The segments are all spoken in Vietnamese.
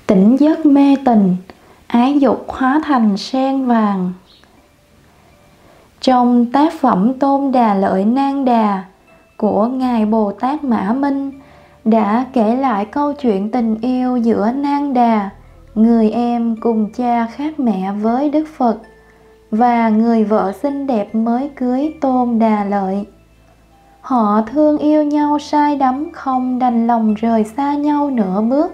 Tỉnh giấc mê tình, ái dục hóa thành sen vàng. Trong tác phẩm Tôn Đà Lợi Nan Đà của Ngài Bồ Tát Mã Minh đã kể lại câu chuyện tình yêu giữa Nan Đà, người em cùng cha khác mẹ với Đức Phật, và người vợ xinh đẹp mới cưới Tôn Đà Lợi. Họ thương yêu nhau say đắm, không đành lòng rời xa nhau nửa bước.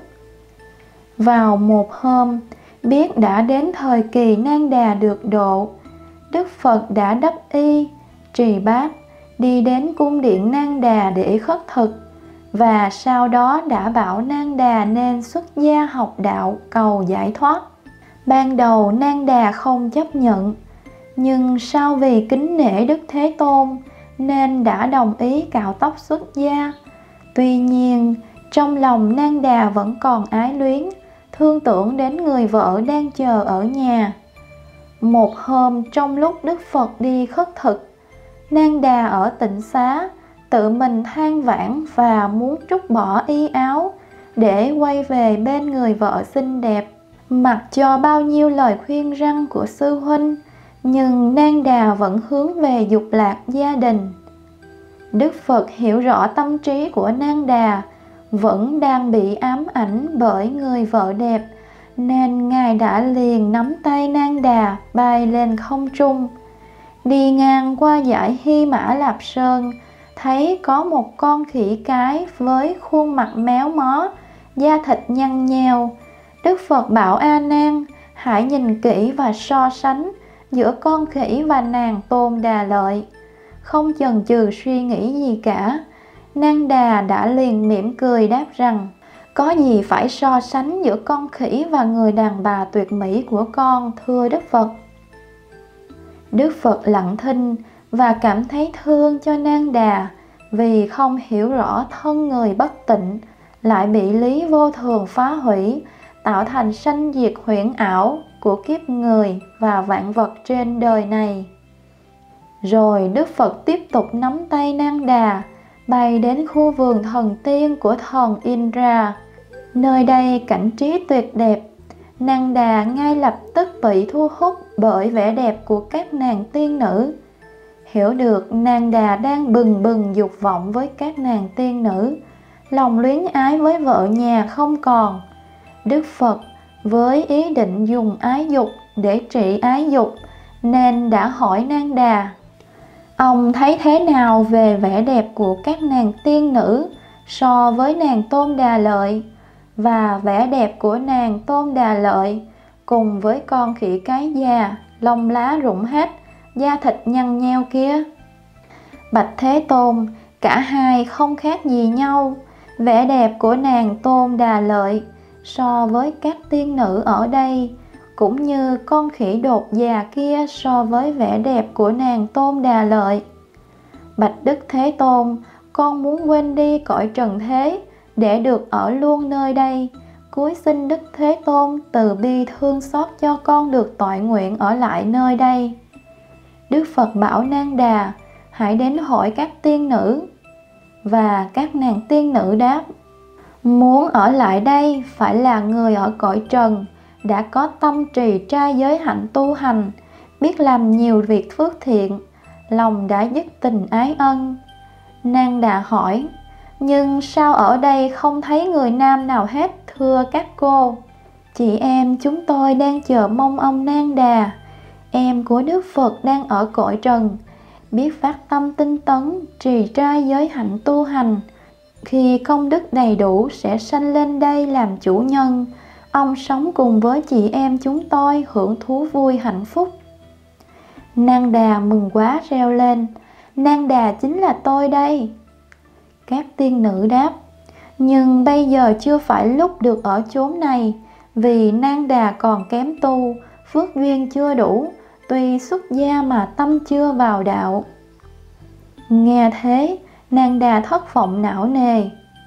Vào một hôm, biết đã đến thời kỳ Nan Đà được độ, Đức Phật đã đắp y, trì bát, đi đến cung điện Nan Đà để khất thực, và sau đó đã bảo Nan Đà nên xuất gia học đạo cầu giải thoát. Ban đầu Nan Đà không chấp nhận, nhưng sau vì kính nể Đức Thế Tôn nên đã đồng ý cạo tóc xuất gia. Tuy nhiên, trong lòng Nan Đà vẫn còn ái luyến, thương tưởng đến người vợ đang chờ ở nhà. Một hôm trong lúc Đức Phật đi khất thực, Nan Đà ở tịnh xá tự mình than vãn và muốn trút bỏ y áo để quay về bên người vợ xinh đẹp. Mặc cho bao nhiêu lời khuyên răn của sư huynh, nhưng Nan Đà vẫn hướng về dục lạc gia đình. Đức Phật hiểu rõ tâm trí của Nan Đà vẫn đang bị ám ảnh bởi người vợ đẹp, nên Ngài đã liền nắm tay Nan Đà bay lên không trung. Đi ngang qua dãy Hy Mã Lạp Sơn, thấy có một con khỉ cái với khuôn mặt méo mó, da thịt nhăn nheo. Đức Phật bảo A Nan hãy nhìn kỹ và so sánh giữa con khỉ và nàng Tôn Đà Lợi. Không chần chừ suy nghĩ gì cả, Nan Đà đã liền mỉm cười đáp rằng: có gì phải so sánh giữa con khỉ và người đàn bà tuyệt mỹ của con, thưa Đức Phật. Đức Phật lặng thinh và cảm thấy thương cho Nan Đà, vì không hiểu rõ thân người bất tịnh lại bị lý vô thường phá hủy, tạo thành sanh diệt huyễn ảo của kiếp người và vạn vật trên đời này. Rồi Đức Phật tiếp tục nắm tay Nan Đà bay đến khu vườn thần tiên của thần Indra. Nơi đây cảnh trí tuyệt đẹp. Nan Đà ngay lập tức bị thu hút bởi vẻ đẹp của các nàng tiên nữ. Hiểu được Nan Đà đang bừng bừng dục vọng với các nàng tiên nữ, lòng luyến ái với vợ nhà không còn, Đức Phật với ý định dùng ái dục để trị ái dục nên đã hỏi Nan Đà: ông thấy thế nào về vẻ đẹp của các nàng tiên nữ so với nàng Tôn Đà Lợi, và vẻ đẹp của nàng Tôn Đà Lợi cùng với con khỉ cái già, lông lá rụng hết, da thịt nhăn nheo kia? Bạch Thế Tôn, cả hai không khác gì nhau. Vẻ đẹp của nàng Tôn Đà Lợi so với các tiên nữ ở đây, cũng như con khỉ đột già kia so với vẻ đẹp của nàng Tôn Đà Lợi. Bạch Đức Thế Tôn, con muốn quên đi cõi trần thế để được ở luôn nơi đây. Cúi xin Đức Thế Tôn từ bi thương xót cho con được toại nguyện ở lại nơi đây. Đức Phật bảo Nan Đà hãy đến hỏi các tiên nữ. Và các nàng tiên nữ đáp: muốn ở lại đây phải là người ở cõi trần, đã có tâm trì trai giới hạnh tu hành, biết làm nhiều việc phước thiện, lòng đã dứt tình ái ân. Nan Đà hỏi: nhưng sao ở đây không thấy người nam nào hết, thưa các cô? Chị em chúng tôi đang chờ mong ông Nan Đà, em của Đức Phật đang ở cõi trần, biết phát tâm tinh tấn, trì trai giới hạnh tu hành. Khi công đức đầy đủ sẽ sanh lên đây làm chủ nhân. Ông sống cùng với chị em chúng tôi hưởng thú vui hạnh phúc. Nan Đà mừng quá reo lên: Nan Đà chính là tôi đây. Các tiên nữ đáp: nhưng bây giờ chưa phải lúc được ở chốn này, vì Nan Đà còn kém tu, phước duyên chưa đủ, tuy xuất gia mà tâm chưa vào đạo. Nghe thế, Nan Đà thất vọng não nề.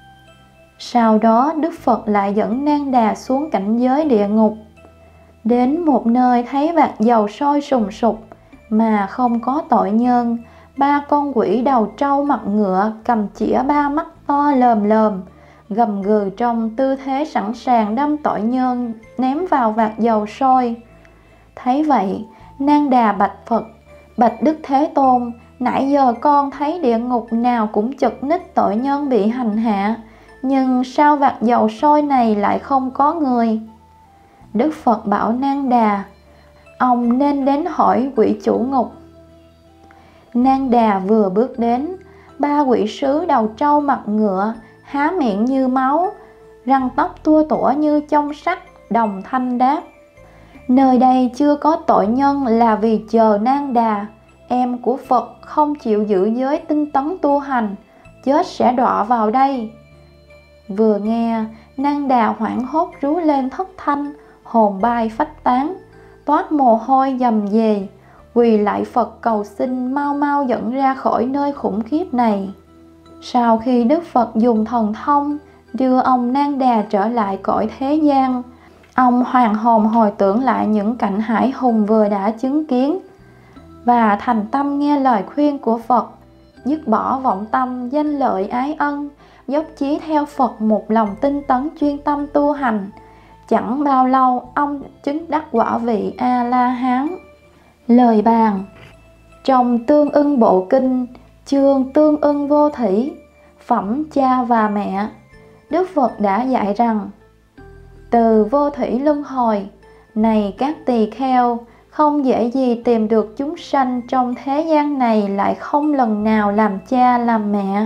Sau đó Đức Phật lại dẫn Nan Đà xuống cảnh giới địa ngục. Đến một nơi thấy vạc dầu sôi sùng sục mà không có tội nhân, 3 con quỷ đầu trâu mặt ngựa cầm chĩa 3 mắt to lờm lờm, gầm gừ trong tư thế sẵn sàng đâm tội nhân ném vào vạc dầu sôi. Thấy vậy, Nang Đà bạch Phật: Bạch Đức Thế Tôn, nãy giờ con thấy địa ngục nào cũng chật ních tội nhân bị hành hạ, nhưng sao vạc dầu sôi này lại không có người? Đức Phật bảo Nang Đà: Ông nên đến hỏi quỷ chủ ngục. Nang Đà vừa bước đến, 3 quỷ sứ đầu trâu mặt ngựa, há miệng như máu, răng tóc tua tủa như chông sắt, đồng thanh đáp: Nơi đây chưa có tội nhân là vì chờ Nang Đà, em của Phật không chịu giữ giới tinh tấn tu hành, chết sẽ đọa vào đây. Vừa nghe, Nang Đà hoảng hốt rú lên thất thanh, hồn bay phách tán, toát mồ hôi dầm dề, quỳ lại Phật cầu xin mau mau dẫn ra khỏi nơi khủng khiếp này. Sau khi Đức Phật dùng thần thông đưa ông Nang Đà trở lại cõi thế gian, ông hoàn hồn hồi tưởng lại những cảnh hải hùng vừa đã chứng kiến và thành tâm nghe lời khuyên của Phật, dứt bỏ vọng tâm danh lợi ái ân, dốc chí theo Phật một lòng tinh tấn chuyên tâm tu hành. Chẳng bao lâu ông chứng đắc quả vị A-la-hán. Lời bàn trong Tương ưng Bộ Kinh, chương Tương ưng Vô Thủy, phẩm cha và mẹ, Đức Phật đã dạy rằng: Từ vô thủy luân hồi, này các tỳ kheo, không dễ gì tìm được chúng sanh trong thế gian này lại không lần nào làm cha làm mẹ.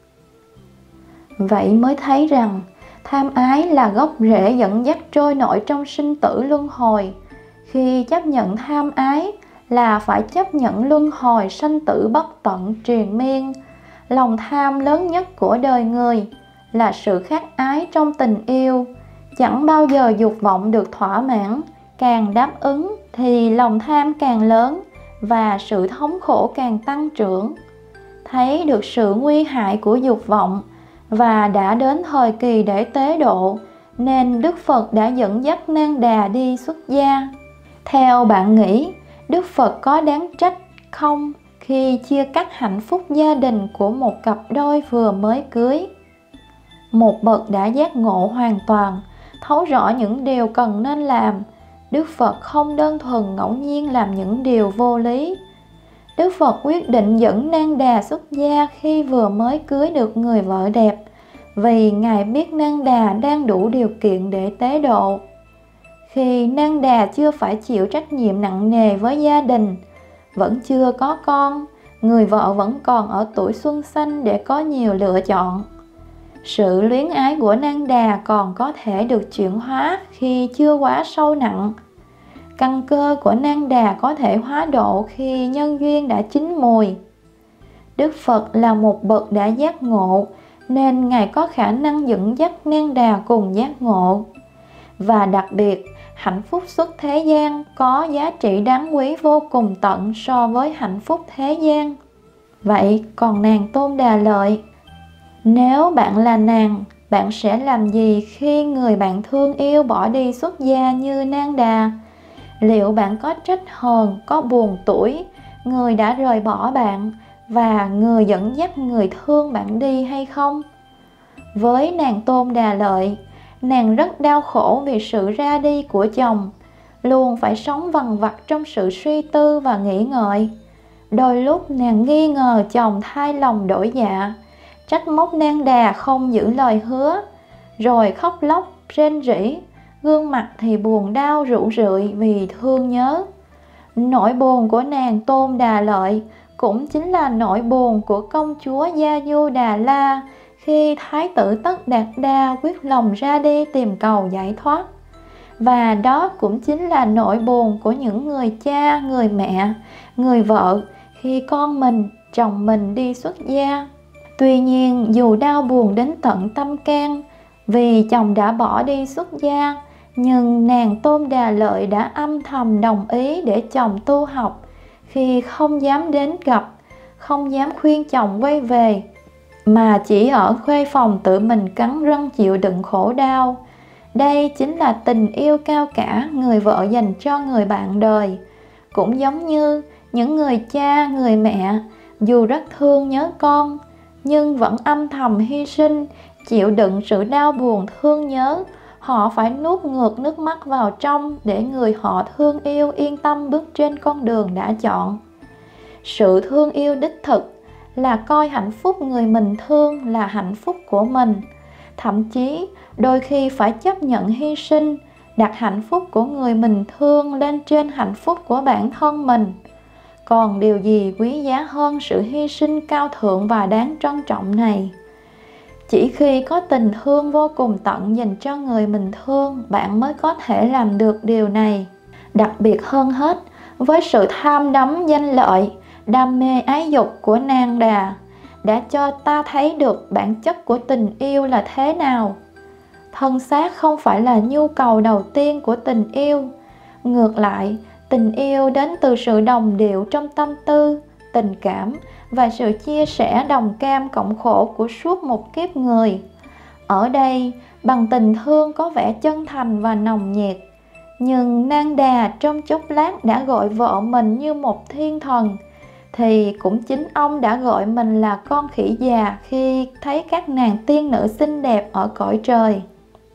Vậy mới thấy rằng tham ái là gốc rễ dẫn dắt trôi nổi trong sinh tử luân hồi. Khi chấp nhận tham ái là phải chấp nhận luân hồi sanh tử bất tận triền miên. Lòng tham lớn nhất của đời người là sự khát ái trong tình yêu, chẳng bao giờ dục vọng được thỏa mãn. Càng đáp ứng thì lòng tham càng lớn và sự thống khổ càng tăng trưởng. Thấy được sự nguy hại của dục vọng và đã đến thời kỳ để tế độ, nên Đức Phật đã dẫn dắt Nang Đà đi xuất gia. Theo bạn nghĩ, Đức Phật có đáng trách không khi chia cắt hạnh phúc gia đình của một cặp đôi vừa mới cưới? Một bậc đã giác ngộ hoàn toàn, thấu rõ những điều cần nên làm, Đức Phật không đơn thuần ngẫu nhiên làm những điều vô lý. Đức Phật quyết định dẫn Nang Đà xuất gia khi vừa mới cưới được người vợ đẹp, vì Ngài biết Nang Đà đang đủ điều kiện để tế độ. Khi Nang Đà chưa phải chịu trách nhiệm nặng nề với gia đình, vẫn chưa có con, người vợ vẫn còn ở tuổi xuân xanh để có nhiều lựa chọn. Sự luyến ái của Nang Đà còn có thể được chuyển hóa khi chưa quá sâu nặng. Căn cơ của Nang Đà có thể hóa độ khi nhân duyên đã chín mùi. Đức Phật là một bậc đã giác ngộ, nên Ngài có khả năng dẫn dắt Nang Đà cùng giác ngộ. Và đặc biệt, hạnh phúc xuất thế gian có giá trị đáng quý vô cùng tận so với hạnh phúc thế gian. Vậy còn nàng Tôn Đà Lợi? Nếu bạn là nàng, bạn sẽ làm gì khi người bạn thương yêu bỏ đi xuất gia như Nang Đà? Liệu bạn có trách hờn, có buồn tủi người đã rời bỏ bạn và người dẫn dắt người thương bạn đi hay không? Với nàng Tôn Đà Lợi, nàng rất đau khổ vì sự ra đi của chồng, luôn phải sống vằn vặt trong sự suy tư và nghĩ ngợi. Đôi lúc nàng nghi ngờ chồng thay lòng đổi dạ, trách móc Nang Đà không giữ lời hứa, rồi khóc lóc rên rỉ, gương mặt thì buồn đau rũ rượi vì thương nhớ. Nỗi buồn của nàng Tôn Đà Lợi cũng chính là nỗi buồn của công chúa Gia Du Đà La khi Thái tử Tất Đạt Đa quyết lòng ra đi tìm cầu giải thoát. Và đó cũng chính là nỗi buồn của những người cha, người mẹ, người vợ khi con mình, chồng mình đi xuất gia. Tuy nhiên, dù đau buồn đến tận tâm can vì chồng đã bỏ đi xuất gia, nhưng nàng Tôn Đà Lợi đã âm thầm đồng ý để chồng tu học, khi không dám đến gặp, không dám khuyên chồng quay về, mà chỉ ở khuê phòng tự mình cắn răng chịu đựng khổ đau. Đây chính là tình yêu cao cả người vợ dành cho người bạn đời. Cũng giống như những người cha, người mẹ, dù rất thương nhớ con, nhưng vẫn âm thầm hy sinh chịu đựng sự đau buồn thương nhớ, họ phải nuốt ngược nước mắt vào trong để người họ thương yêu yên tâm bước trên con đường đã chọn. Sự thương yêu đích thực là coi hạnh phúc người mình thương là hạnh phúc của mình, thậm chí đôi khi phải chấp nhận hy sinh, đặt hạnh phúc của người mình thương lên trên hạnh phúc của bản thân mình. Còn điều gì quý giá hơn sự hy sinh cao thượng và đáng trân trọng này? Chỉ khi có tình thương vô cùng tận dành cho người mình thương, bạn mới có thể làm được điều này. Đặc biệt hơn hết, với sự tham đắm danh lợi, đam mê ái dục của Nang Đà đã cho ta thấy được bản chất của tình yêu là thế nào. Thân xác không phải là nhu cầu đầu tiên của tình yêu. Ngược lại, tình yêu đến từ sự đồng điệu trong tâm tư, tình cảm và sự chia sẻ đồng cam cộng khổ của suốt một kiếp người. Ở đây, bằng tình thương có vẻ chân thành và nồng nhiệt, nhưng Nang Đà trong chốc lát đã gọi vợ mình như một thiên thần, thì cũng chính ông đã gọi mình là con khỉ già khi thấy các nàng tiên nữ xinh đẹp ở cõi trời.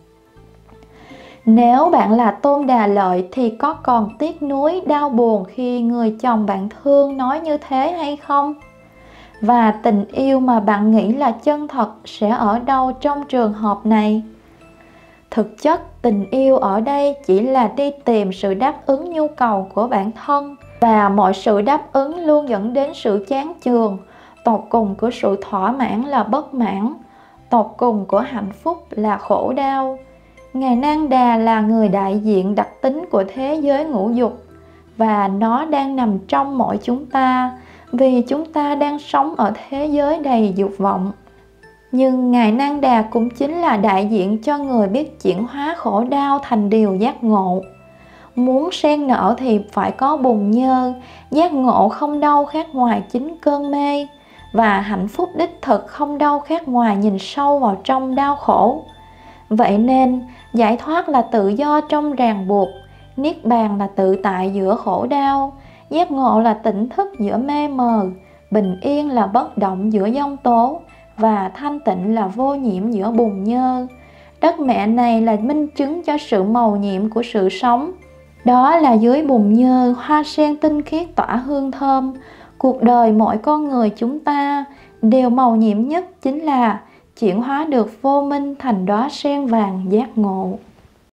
Nếu bạn là Tôn Đà Lợi thì có còn tiếc nuối đau buồn khi người chồng bạn thương nói như thế hay không? Và tình yêu mà bạn nghĩ là chân thật sẽ ở đâu trong trường hợp này? Thực chất, tình yêu ở đây chỉ là đi tìm sự đáp ứng nhu cầu của bản thân, và mọi sự đáp ứng luôn dẫn đến sự chán chường. Tột cùng của sự thỏa mãn là bất mãn, tột cùng của hạnh phúc là khổ đau. Ngài Nang Đà là người đại diện đặc tính của thế giới ngũ dục, và nó đang nằm trong mỗi chúng ta, vì chúng ta đang sống ở thế giới đầy dục vọng. Nhưng Ngài Nang Đà cũng chính là đại diện cho người biết chuyển hóa khổ đau thành điều giác ngộ. Muốn sen nở thì phải có bùn nhơ, giác ngộ không đâu khác ngoài chính cơn mê, và hạnh phúc đích thực không đâu khác ngoài nhìn sâu vào trong đau khổ. Vậy nên, giải thoát là tự do trong ràng buộc, niết bàn là tự tại giữa khổ đau, giác ngộ là tỉnh thức giữa mê mờ, bình yên là bất động giữa giông tố, và thanh tịnh là vô nhiễm giữa bùn nhơ. Đất mẹ này là minh chứng cho sự màu nhiệm của sự sống. Đó là dưới bùn nhơ, hoa sen tinh khiết tỏa hương thơm. Cuộc đời mỗi con người chúng ta đều màu nhiệm nhất chính là chuyển hóa được vô minh thành đóa sen vàng giác ngộ.